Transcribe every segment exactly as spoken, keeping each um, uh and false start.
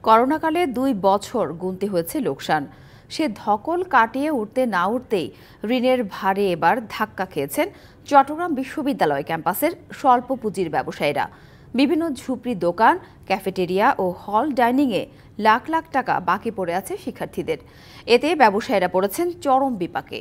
করোনাকালে দুই বছর গুনতে হয়েছে লোকসান। সে ধকল কাটিয়ে উঠতে না উঠতেই ঋণের ভারে এবার ধাক্কা খেয়েছেন চট্টগ্রাম বিশ্ববিদ্যালয় ক্যাম্পাসের স্বল্প পুঁজির ব্যবসায়ীরা। বিভিন্ন ঝুপড়ি দোকান, ক্যাফেটেরিয়া ও হল ডাইনিংয়ে লাখ লাখ টাকা বাকি পড়ে আছে শিক্ষার্থীদের। এতে ব্যবসায়ীরা পড়েছেন চরম বিপাকে।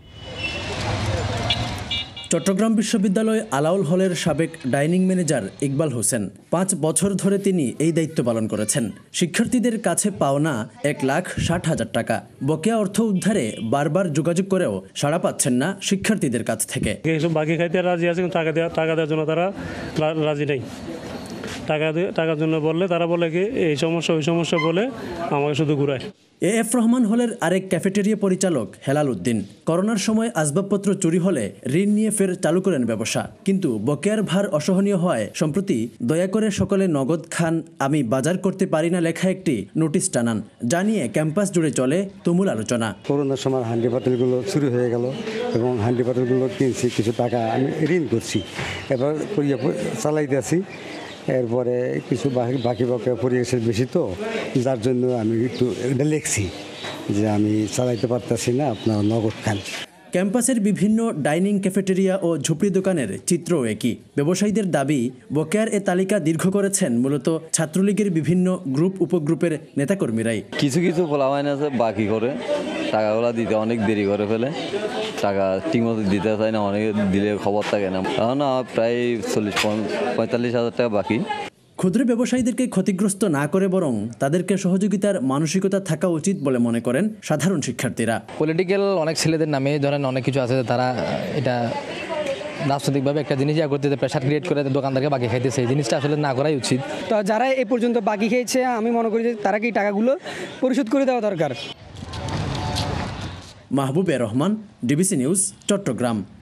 চট্টগ্রাম বিশ্ববিদ্যালয় আলাউল হলের সাবেক ডাইনিং ম্যানেজার ইকবাল হোসেন পাঁচ বছর ধরে তিনি এই দায়িত্ব পালন করেছেন। শিক্ষার্থীদের কাছে পাওনা এক লাখ ষাট হাজার টাকা বকেয়া অর্থ উদ্ধারে বারবার যোগাযোগ করেও সাড়া পাচ্ছেন না শিক্ষার্থীদের কাছ থেকে। বাকি খাইতে রাজি আছে, টাকা দেওয়া টাকা দেওয়ার জন্য তারা রাজি নেই। টাকা টাকার জন্য বললে তারা বলে কি এই সমস্যা ওই সমস্যা বলে আমাকে শুধু ঘুরায়। এ এফ রহমান হলের আরেক ক্যাফেটেরিয়া পরিচালক হেলাল উদ্দিন করোনার সময় আসবাবপত্র চুরি হলে ঋণ নিয়ে ফের চালু করেন ব্যবসা, কিন্তু বকেয়ার ভার অসহনীয় হয় সম্প্রতি দয়া করে সকলে নগদ খান, আমি বাজার করতে পারি না লেখা একটি নোটিশ টানান, যা নিয়ে ক্যাম্পাস জুড়ে চলে তুমুল আলোচনা। করোনার সময় হান্ডি পাতিলগুলো চুরি হয়ে গেল এবং হান্ডি পাতিলগুলো কিনছি, কিছু টাকা আমি ঋণ করছি, এবার চালাইতে আছি। এরপরে কিছু বাকি বাকি বকেয়া পড়ে গেছে বেশি, তো যার জন্য আমি একটু এটা লিখছি যে আমি চালাইতে পারতেছি না, আপনারা নগদ খান। ক্যাম্পাসের বিভিন্ন ডাইনিং, ক্যাফেটেরিয়া ও ঝুপড়ি দোকানের চিত্রও একই। ব্যবসায়ীদের দাবি, বকেয়ার এ তালিকা দীর্ঘ করেছেন মূলত ছাত্রলীগের বিভিন্ন গ্রুপ উপগ্রুপের নেতাকর্মীরাই। কিছু কিছু পোলাপাইন আছে বাকি করে টাকাগুলো দিতে অনেক দেরি করে ফেলে, টাকা ঠিকমতো দিতে চায় না, অনেকে দিলে খবর থাকে না। কারণ প্রায় চল্লিশ পঁয়তাল্লিশ হাজার টাকা বাকি। ক্ষুদ্র ব্যবসায়ীদেরকে ক্ষতিগ্রস্ত না করে বরং তাদেরকে সহযোগিতার মানসিকতা থাকা উচিত বলে মনে করেন সাধারণ শিক্ষার্থীরা। পলিটিক্যাল অনেক ছেলেদের নামে ধরেন অনেক কিছু আছে, তারা এটা রাজনৈতিকভাবে একটা জিনিস ইয়া করতে প্রেশার ক্রিয়েট করে দোকানদারকে বাকি খাইতেছে, এই জিনিসটা আসলে না করাই উচিত। তো যারা এই পর্যন্ত বাকি খেয়েছে আমি মনে করি যে তারা কি টাকাগুলো পরিশোধ করে দেওয়া দরকার। Mahbube Rahman, DBC news, Chittagong.